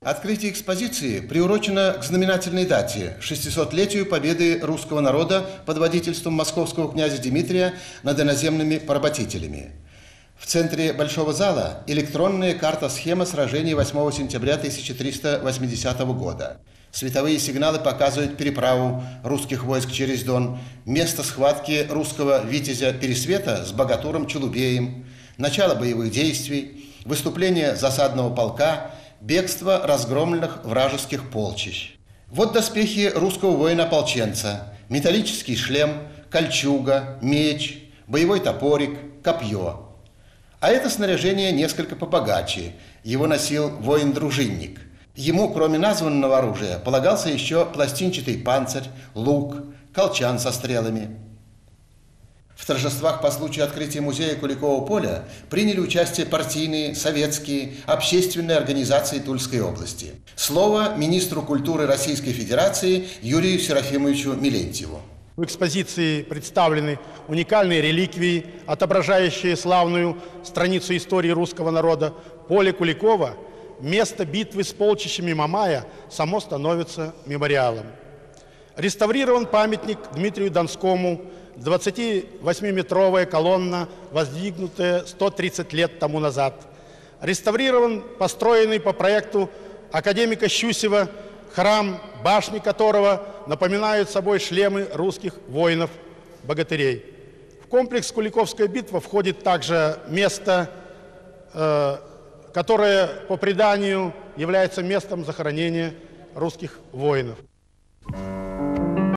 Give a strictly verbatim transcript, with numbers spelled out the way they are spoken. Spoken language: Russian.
Открытие экспозиции приурочено к знаменательной дате – шестисотлетию победы русского народа под водительством московского князя Дмитрия над иноземными поработителями. В центре большого зала электронная карта-схема сражений восьмого сентября тысяча триста восьмидесятого года. Световые сигналы показывают переправу русских войск через Дон, место схватки русского витязя Пересвета с богатуром Челубеем, начало боевых действий, выступление засадного полка, бегство разгромленных вражеских полчищ. Вот доспехи русского воина-ополченца, металлический шлем, кольчуга, меч, боевой топорик, копье. А это снаряжение несколько побогаче. Его носил воин-дружинник. Ему, кроме названного оружия, полагался еще пластинчатый панцирь, лук, колчан со стрелами. В торжествах по случаю открытия музея Куликового поля приняли участие партийные, советские, общественные организации Тульской области. Слово министру культуры Российской Федерации Юрию Серафимовичу Мелентьеву. В экспозиции представлены уникальные реликвии, отображающие славную страницу истории русского народа. Поле Куликова, место битвы с полчищами Мамая, само становится мемориалом. Реставрирован памятник Дмитрию Донскому, двадцативосьмиметровая колонна, воздвигнутая сто тридцать лет тому назад. Реставрирован построенный по проекту академика Щусева храм, башни которого напоминают собой шлемы русских воинов-богатырей. В комплекс Куликовская битва входит также место, э, которое по преданию является местом захоронения русских воинов.